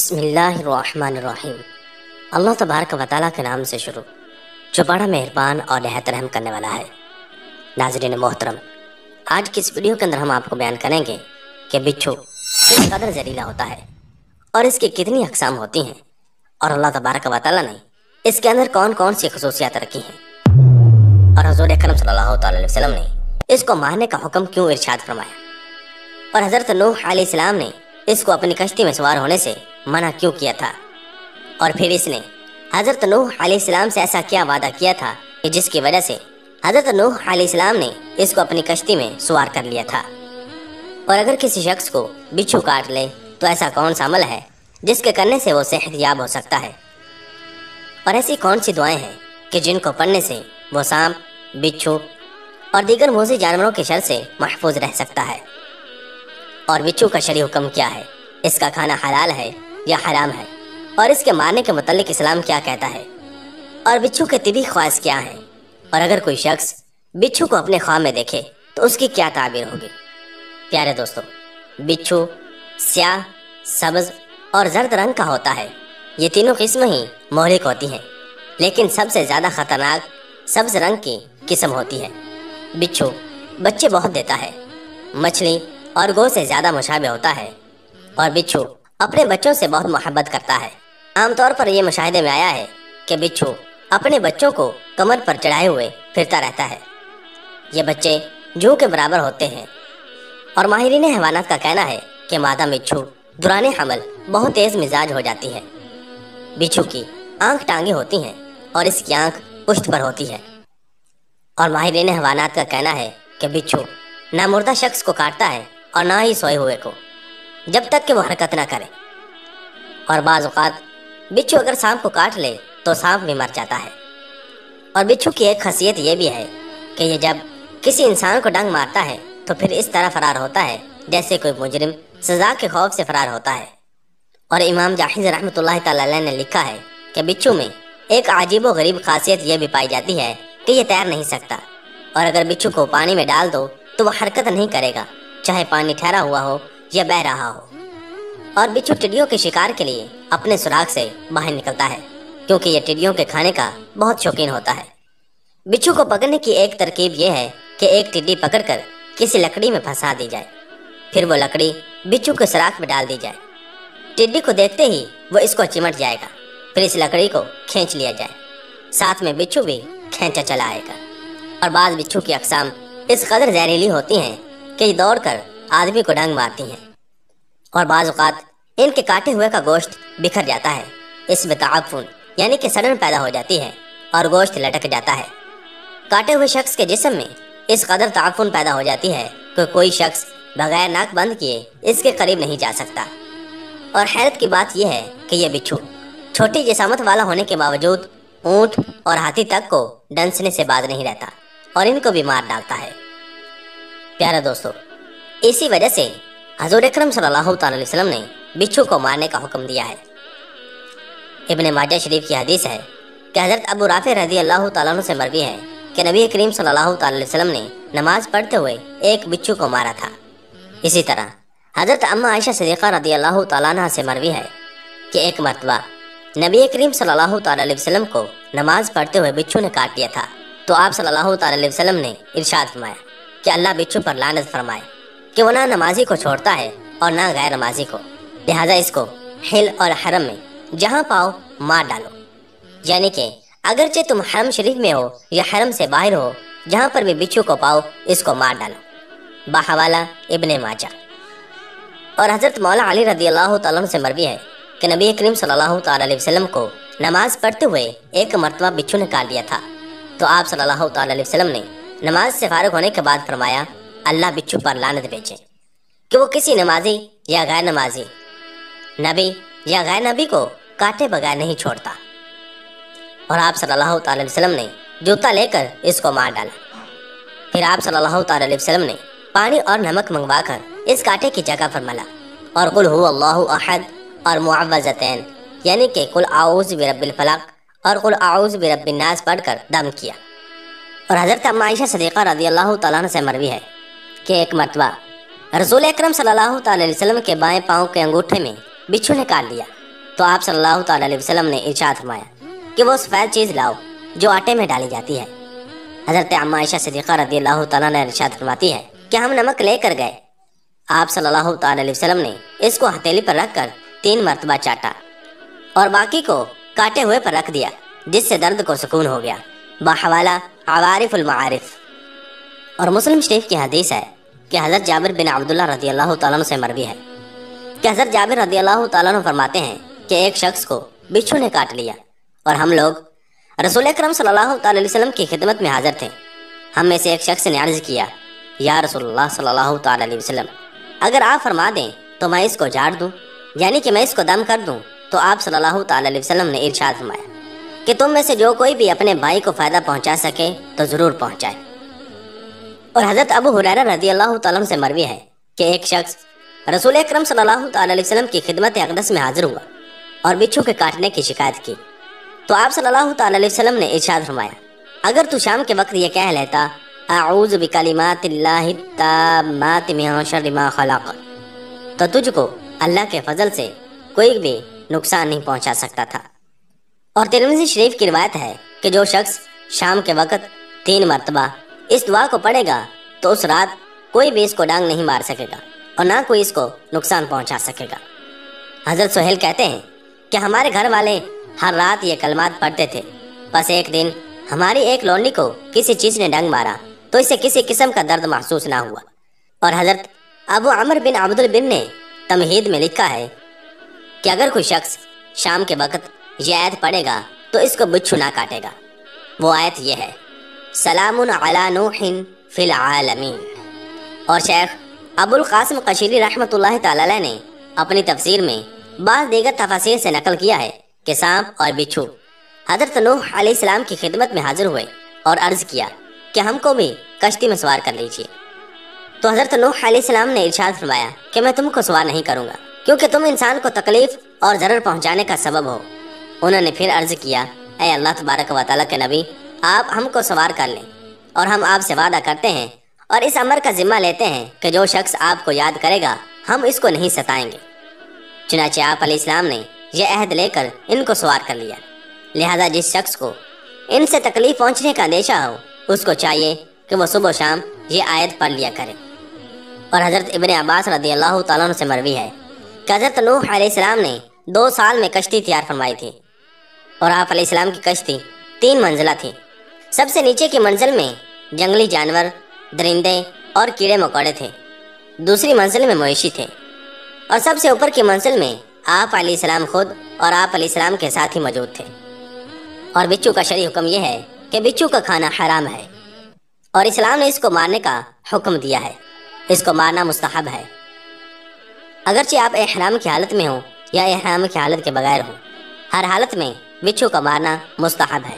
بسم اللہ الرحمن الرحیم۔ اللہ تبارک و تعالیٰ کے نام سے شروع جو بڑا مہربان اور نہایت رحم کرنے والا ہے۔ ناظرین محترم، آج کی اس ویڈیو کے اندر ہم آپ کو بیان کریں گے کہ بچھو کس قدر زہریلا ہوتا ہے اور اس کی کتنی اقسام ہوتی ہیں، اور اللہ تبارک و تعالیٰ نے اس کے اندر کون کون سی خصوصیات رکھی ہیں، اور حضور اکرم صلی اللہ تعالی علیہ وسلم نے اس کو مارنے کا حکم کیوں ارشاد فرمایا، اور حضرت نوح علیہ السلام نے اس کو اپنی کشتی میں سوار ہونے سے منع کیوں کیا تھا، اور پھر اس نے حضرت نوح علیہ السلام سے ایسا کیا وعدہ کیا تھا کہ جس کی وجہ سے حضرت نوح علیہ السلام نے اس کو اپنی کشتی میں سوار کر لیا تھا۔ اور اگر کسی شخص کو بچھو کاٹ لے تو ایسا کون سا عمل ہے جس کے کرنے سے وہ صحت یاب ہو سکتا ہے، اور ایسی کون سی دعائیں ہیں کہ جن کو پڑھنے سے وہ سانپ، بچھو اور دیگر موذی جانوروں کے شر سے محفوظ رہ سکتا ہے، اور بچھو کا شرعی حکم کیا ہے، اس کا کھانا حلال ہے یا حرام ہے، اور اس کے مارنے کے متعلق اسلام کیا کہتا ہے، اور بچھو کے طبی خواص کیا ہیں، اور اگر کوئی شخص بچھو کو اپنے خواب میں دیکھے تو اس کی کیا تعبیر ہوگی۔ پیارے دوستو، بچھو سیاہ، سبز اور زرد رنگ کا ہوتا ہے۔ یہ تینوں قسمیں ہی مہلک ہوتی ہیں، لیکن سب سے زیادہ خطرناک سبز رنگ کی قسم ہوتی ہے۔ بچھو بچے بہت دیتا ہے، مچھلی اور گو سے زیادہ مشابہ ہوتا ہے، اور بچھو اپنے بچوں سے بہت محبت کرتا ہے۔ عام طور پر یہ مشاہدے میں آیا ہے کہ بچھو اپنے بچوں کو کمر پر چڑھائے ہوئے پھرتا رہتا ہے۔ یہ بچے جوں کے برابر ہوتے ہیں، اور ماہرین حیوانات کا کہنا ہے کہ مادہ بچھو دوران حمل بہت تیز مزاج ہو جاتی ہے۔ بچھو کی آنکھ ٹانگیں ہوتی ہیں اور اس کی آنکھ پشت پر ہوتی ہے، اور ماہرین حیوانات کا کہنا ہے کہ بچھو نہ مردہ شخص کو کاٹتا ہے اور نہ ہی سوئے ہوئے کو، جب تک کہ وہ حرکت نہ کرے، اور بعض اوقات بچھو اگر سانپ کو کاٹ لے تو سانپ بھی مر جاتا ہے۔ اور بچھو کی ایک خاصیت یہ بھی ہے کہ یہ جب کسی انسان کو ڈنگ مارتا ہے تو پھر اس طرح فرار ہوتا ہے جیسے کوئی مجرم سزا کے خوف سے فرار ہوتا ہے۔ اور امام جاحظ رحمۃ اللہ تعالی علیہ نے لکھا ہے کہ بچھو میں ایک عجیب و غریب خاصیت یہ بھی پائی جاتی ہے کہ یہ تیر نہیں سکتا، اور اگر بچھو کو پانی میں ڈال دو تو وہ حرکت نہیں کرے گا، چاہے پانی ٹھہرا ہوا ہو یا بہہ رہا ہو۔ اور بچھو ٹڈیوں کے شکار کے لیے اپنے سوراخ سے باہر نکلتا ہے، کیونکہ یہ ٹڈیوں کے کھانے کا بہت شوقین ہوتا ہے۔ بچھو کو پکڑنے کی ایک ترکیب یہ ہے کہ ایک ٹڈی پکڑ کر کسی لکڑی میں پھنسا دی جائے، پھر وہ لکڑی بچھو کے سوراخ میں ڈال دی جائے۔ ٹڈی کو دیکھتے ہی وہ اس کو چمٹ جائے گا، پھر اس لکڑی کو کھینچ لیا جائے، ساتھ میں بچھو بھی کھینچا چلا آئے گا۔ اور بعض بچھو کی اقسام اس قدر زہریلی ہوتی ہیں کہ یہ دوڑ کر آدمی کو ڈنگ مارتی ہیں، اور بعض اوقات ان کے کاٹے ہوئے کا گوشت بکھر جاتا ہے، اس میں تعفن یعنی کہ سڑن پیدا ہو جاتی ہے اور گوشت لٹک جاتا ہے۔ کاٹے ہوئے شخص کے جسم میں اس قدر تعفن پیدا ہو جاتی ہے کہ کوئی شخص بغیر ناک بند کیے اس کے قریب نہیں جا سکتا۔ اور حیرت کی بات یہ ہے کہ یہ بچھو چھوٹی جسامت والا ہونے کے باوجود اونٹ اور ہاتھی تک کو ڈنسنے سے باز نہیں رہتا اور ان کو بھی مار ڈالتا ہے۔ پیارے دوستو، اسی وجہ سے حضور اکرم صلی اللہ تعالی علیہ وسلم نے بچھو کو مارنے کا حکم دیا ہے۔ ابن ماجہ شریف کی حدیث ہے کہ حضرت ابو رافع رضی اللہ تعالیٰ عنہ سے مروی ہے کہ نبی کریم صلی اللہ تعالی علیہ وسلم نے نماز پڑھتے ہوئے ایک بچھو کو مارا تھا۔ اسی طرح حضرت اما عائشہ صدیقہ رضی اللہ تعالیٰ عنہ سے مروی ہے کہ ایک مرتبہ نبی کریم صلی اللہ تعالی علیہ وسلم کو نماز پڑھتے ہوئے بچھو نے کاٹ لیا تھا، تو آپ صلی اللہ تعالی علیہ وسلم نے ارشاد فرمایا کہ اللہ بچھو پر لعنت فرمائے کہ وہ نہ نمازی کو چھوڑتا ہے اور نہ غیر نمازی کو، لہذا اس کو حل اور حرم میں جہاں پاؤ مار ڈالو، یعنی کہ اگرچہ تم حرم شریف میں ہو یا حرم سے باہر ہو، جہاں پر بھی بچھو کو پاؤ اس کو مار ڈالو۔ بحوالہ ابن ماجہ۔ اور حضرت مولا علی رضی اللہ تعالیٰ عنہ سے مروی ہے کہ نبی کریم صلی اللہ تعالی علیہ وسلم کو نماز پڑھتے ہوئے ایک مرتبہ بچھو نے کاٹ لیا تھا، تو آپ صلی اللہ تعالی علیہ وسلم نے نماز سے فارغ ہونے کے بعد فرمایا اللہ بچھو پر لعنت بھیجے کہ وہ کسی نمازی یا غیر نمازی، نبی یا غیر نبی کو کاٹے بغیر نہیں چھوڑتا۔ اور آپ صلی اللہ تعالی علیہ وسلم نے جوتا لے کر اس کو مار ڈالا۔ پھر آپ صلی اللہ تعالی علیہ وسلم نے پانی اور نمک منگوا کر اس کاٹے کی جگہ پر ملا، اور قل هو اللہ احد اور معوذتین یعنی کہ قل اعوذ برب الفلق اور قل اعوذ برب الناس پڑھ کر دم کیا۔ اور حضرت اما عائشہ صدیقہ رضی اللہ تعالیٰ عنہ سے مروی ہے کہ ایک مرتبہ رسول اکرم صلی اللہ تعالی علیہ وسلم کے بائیں پاؤں کے انگوٹھے میں بچھو نے کاٹ لیا، تو آپ صلی اللہ تعالی علیہ وسلم نے ارشاد فرمایا کہ وہ سفید چیز لاؤ جو آٹے میں ڈالی جاتی ہے۔ حضرت عمہ عائشہ صدیقہ رضی اللہ تعالیٰ نے ارشاد فرماتی ہے کہ ہم نمک لے کر گئے، آپ صلی اللہ تعالی علیہ وسلم نے اس کو ہتھیلی پر رکھ کر 3 مرتبہ چاٹا اور باقی کو کاٹے ہوئے پر رکھ دیا، جس سے درد کو سکون ہو گیا۔ بحوالہ عوارف المعارف۔ اور مسلم شریف کی حدیث ہے کہ حضرت جابر بن عبداللہ رضی اللہ تعالیٰ عنہ سے مروی ہے کہ حضرت جابر رضی اللہ تعالیٰ عنہ فرماتے ہیں کہ ایک شخص کو بچھو نے کاٹ لیا اور ہم لوگ رسول اکرم صلی اللہ تعالی علیہ وسلم کی خدمت میں حاضر تھے۔ ہم میں سے ایک شخص نے عرض کیا، یا رسول اللہ صلی اللہ تعالی علیہ وسلم، اگر آپ فرما دیں تو میں اس کو جھاڑ دوں، یعنی کہ میں اس کو دم کر دوں۔ تو آپ صلی اللہ تعالی علیہ وسلم نے ارشاد فرمایا کہ تم میں سے جو کوئی بھی اپنے بھائی کو فائدہ پہنچا سکے تو ضرور پہنچائے۔ اور حضرت ابو ہریرہ رضی اللہ تعالیٰ عنہ سے مروی ہے کہ ایک شخص رسول اکرم صلی اللہ تعالی علیہ وسلم کی خدمت اقدس میں حاضر ہوا اور بچھو کے کاٹنے کی شکایت کی، تو آپ صلی اللہ تعالی علیہ وسلم نے ارشاد فرمایا، اگر تو شام کے وقت یہ کہہ لیتا اعوذ بکلمات اللہ التامات من شر ما خلق، تو تجھ کو اللہ کے فضل سے کوئی بھی نقصان نہیں پہنچا سکتا تھا۔ اور ترمذی شریف کی روایت ہے کہ جو شخص شام کے وقت 3 مرتبہ اس دعا کو پڑھے گا تو اس رات کوئی بھی اس کو ڈانگ نہیں مار سکے گا اور نہ کوئی اس کو نقصان پہنچا سکے گا۔ حضرت سہیل کہتے ہیں کہ ہمارے گھر والے ہر رات یہ کلمات پڑھتے تھے، بس ایک دن ہماری ایک لونڈی کو کسی چیز نے ڈنگ مارا تو اسے کسی قسم کا درد محسوس نہ ہوا۔ اور حضرت ابو عمر بن عبد البن نے تمہید میں لکھا ہے کہ اگر کوئی شخص شام کے وقت یہ آیت پڑھے گا تو اس کو بچھو نہ کاٹے گا۔ وہ آیت یہ ہے، سلام علی نوح فی العالمین۔ اور شیخ ابو القاسم قشیری رحمۃ اللہ تعالی علیہ نے اپنی تفسیر میں بعض دیگر تفاسیر سے نقل کیا ہے کہ سانپ اور بچھو حضرت نوح علیہ السلام کی خدمت میں حاضر ہوئے اور عرض کیا کہ ہم کو بھی کشتی میں سوار کر لیجیے۔ تو حضرت نوح علیہ السلام نے ارشاد فرمایا کہ میں تم کو سوار نہیں کروں گا، کیونکہ تم انسان کو تکلیف اور ضرر پہنچانے کا سبب ہو۔ انہوں نے پھر عرض کیا، اے اللہ تبارک و تعالیٰ کے نبی، آپ ہم کو سوار کر لیں، اور ہم آپ سے وعدہ کرتے ہیں اور اس امر کا ذمہ لیتے ہیں کہ جو شخص آپ کو یاد کرے گا ہم اس کو نہیں ستائیں گے۔ چنانچہ آپ علیہ السلام نے یہ عہد لے کر ان کو سوار کر لیا۔ لہذا جس شخص کو ان سے تکلیف پہنچنے کا اندیشہ ہو اس کو چاہیے کہ وہ صبح و شام یہ آیت پڑھ لیا کرے۔ اور حضرت ابن عباس رضی اللہ تعالیٰ عنہ سے مروی ہے کہ حضرت نوح علیہ السلام نے 2 سال میں کشتی تیار فرمائی تھی، اور آپ علیہ السلام کی کشتی 3 منزلہ تھی۔ سب سے نیچے کی منزل میں جنگلی جانور، درندے اور کیڑے مکوڑے تھے، دوسری منزل میں مویشی تھے، اور سب سے اوپر کی منزل میں آپ علیہ السلام خود اور آپ علیہ السلام کے ساتھی موجود تھے۔ اور بچھو کا شرعی حکم یہ ہے کہ بچھو کا کھانا حرام ہے، اور اسلام نے اس کو مارنے کا حکم دیا ہے، اس کو مارنا مستحب ہے، اگرچہ آپ احرام کی حالت میں ہوں یا احرام کی حالت کے بغیر ہوں، ہر حالت میں بچھو کا مارنا مستحب ہے۔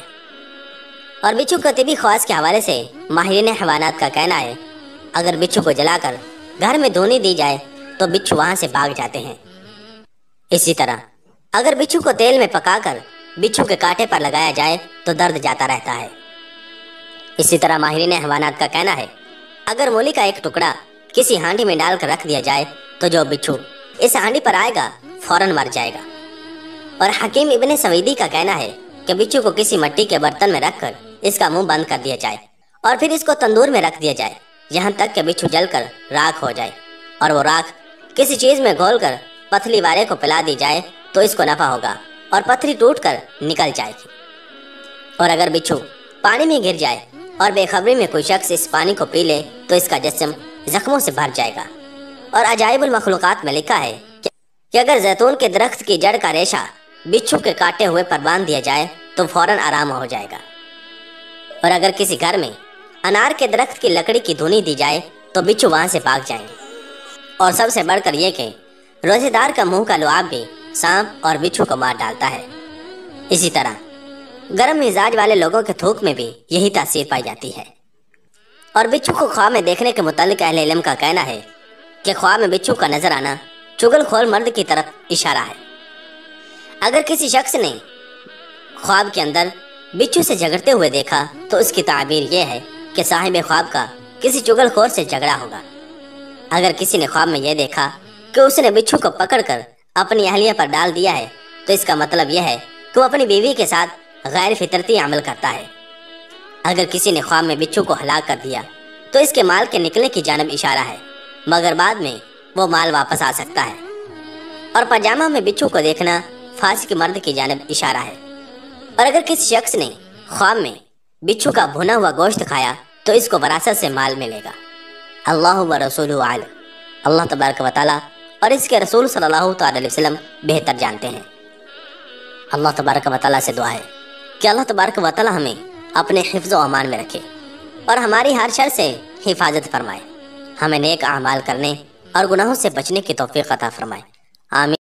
اور بچھو کو طبی خواص کے حوالے سے ماہرین حیوانات کا کہنا ہے، اگر بچھو کو جلا کر گھر میں دھونی دی جائے تو بچھو وہاں سے بھاگ جاتے ہیں۔ اسی طرح اگر بچھو کو تیل میں پکا کر بچھو کے کانٹے پر لگایا جائے تو درد جاتا رہتا ہے۔ اسی طرح ماہرین حیوانات کا کہنا ہے، اگر مولی کا ایک ٹکڑا کسی ہانڈی میں ڈال کر رکھ دیا جائے تو جو بچھو اس ہانڈی پر آئے گا فوراً مر جائے گا۔ اور حکیم ابن سویدی کا کہنا ہے کہ بچھو کو کسی مٹی کے برتن میں رکھ کر اس کا منہ بند کر دیا جائے اور پھر اس کو تندور میں رکھ دیا جائے یہاں تک کہ بچھو جل کر راکھ ہو جائے، اور وہ راکھ کسی چیز میں گھول کر پتھلی والے کو پلا دی جائے تو اس کو نفع ہوگا اور پتھری ٹوٹ کر نکل جائے گی۔ اور اگر بچھو پانی میں گر جائے اور بے خبری میں کوئی شخص اس پانی کو پی لے تو اس کا جسم زخموں سے بھر جائے گا۔ اور عجائب المخلوقات میں لکھا ہے کہ اگر زیتون کے درخت کی جڑ کا ریشہ بچھو کے کاٹے ہوئے پر باندھ دیا جائے تو فوراً آرام ہو جائے گا۔ اور اگر کسی گھر میں انار کے درخت کی لکڑی کی دھونی دی جائے تو بچھو وہاں سے بھاگ جائیں گے۔ اور سب سے بڑھ کر یہ کہ روزے دار کا منہ کا لعاب بھی سانپ اور بچھو کو مار ڈالتا ہے۔ اسی طرح گرم مزاج والے لوگوں کے تھوک میں بھی یہی تاثیر پائی جاتی ہے۔ اور بچھو کو خواب میں دیکھنے کے متعلق اہل علم کا کہنا ہے کہ خواب میں بچھو کا نظر آنا چگل خور مرد کی طرف اشارہ ہے۔ اگر کسی شخص نے خواب کے اندر بچھو سے جھگڑتے ہوئے دیکھا تو اس کی تعبیر یہ ہے کہ صاحب خواب کا کسی چگل خور سے جھگڑا ہوگا۔ اگر کسی نے خواب میں یہ دیکھا کہ اس نے بچھو کو پکڑ کر اپنی اہلیہ پر ڈال دیا ہے تو اس کا مطلب یہ ہے کہ وہ اپنی بیوی کے ساتھ غیر فطرتی عمل کرتا ہے۔ اگر کسی نے خواب میں بچھو کو ہلاک کر دیا تو اس کے مال کے نکلنے کی جانب اشارہ ہے، مگر بعد میں وہ مال واپس آ سکتا ہے۔ اور پاجامہ میں بچھو کو دیکھنا فاسق مرد کی جانب اشارہ ہے۔ اور اگر کسی شخص نے خواب میں بچھو کا بھنا ہوا گوشت کھایا تو اس کو وراثت سے مال ملے گا۔ اللہ و رسولہ عالم، اللہ تبارک و تعالیٰ اور اس کے رسول صلی اللہ تعالی علیہ وسلم بہتر جانتے ہیں۔ اللہ تبارک و تعالیٰ سے دعا ہے کہ اللہ تبارک و تعالیٰ ہمیں اپنے حفظ و امان میں رکھے اور ہماری ہر شر سے حفاظت فرمائے، ہمیں نیک اعمال کرنے اور گناہوں سے بچنے کی توفیق عطا فرمائے۔ آمین۔